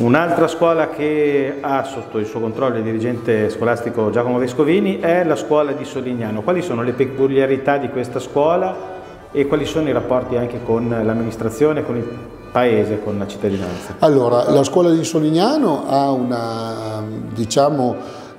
Un'altra scuola che ha sotto il suo controllo il dirigente scolastico Giacomo Vescovini è la scuola di Solignano. Quali sono le peculiarità di questa scuola e quali sono i rapporti anche con l'amministrazione, con il paese, con la cittadinanza? Allora, la scuola di Solignano ha un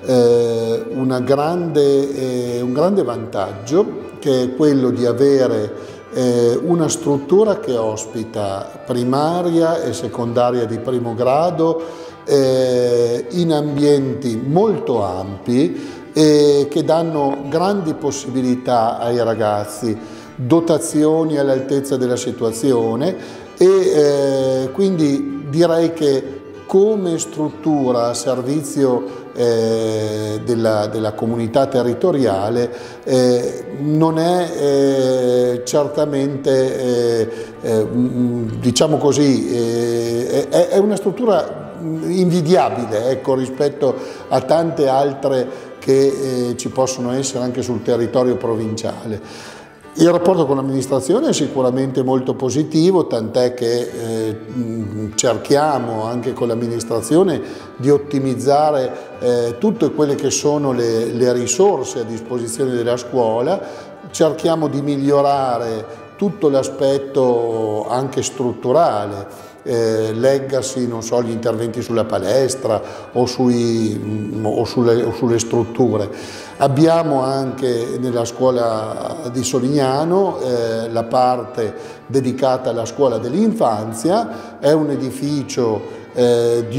grande vantaggio, che è quello di avere una struttura che ospita primaria e secondaria di primo grado in ambienti molto ampi e che danno grandi possibilità ai ragazzi, dotazioni all'altezza della situazione e quindi direi che come struttura a servizio della comunità territoriale non è certamente, diciamo così, è una struttura invidiabile, ecco, rispetto a tante altre che ci possono essere anche sul territorio provinciale. Il rapporto con l'amministrazione è sicuramente molto positivo, tant'è che cerchiamo anche con l'amministrazione di ottimizzare tutte quelle che sono le risorse a disposizione della scuola, cerchiamo di migliorare tutto l'aspetto anche strutturale. Leggasi, non so, gli interventi sulla palestra o sulle strutture. Abbiamo anche nella scuola di Solignano la parte dedicata alla scuola dell'infanzia, è un edificio di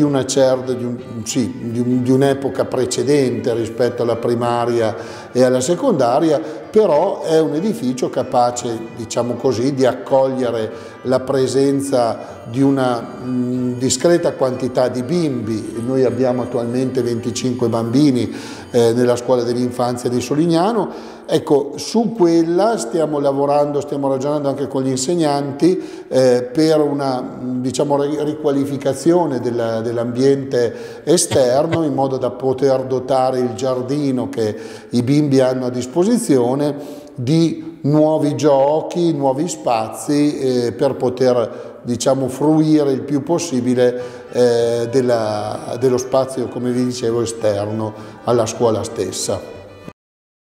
un'epoca precedente rispetto alla primaria e alla secondaria, però è un edificio capace, diciamo così, di accogliere la presenza di una discreta quantità di bimbi. Noi abbiamo attualmente 25 bambini nella scuola dell'infanzia di Solignano. Ecco, su quella stiamo lavorando, stiamo ragionando anche con gli insegnanti per una, diciamo, riqualificazione dell'ambiente esterno, in modo da poter dotare il giardino che i bimbi hanno a disposizione di nuovi giochi, nuovi spazi per poter, diciamo, fruire il più possibile dello spazio, come vi dicevo, esterno alla scuola stessa.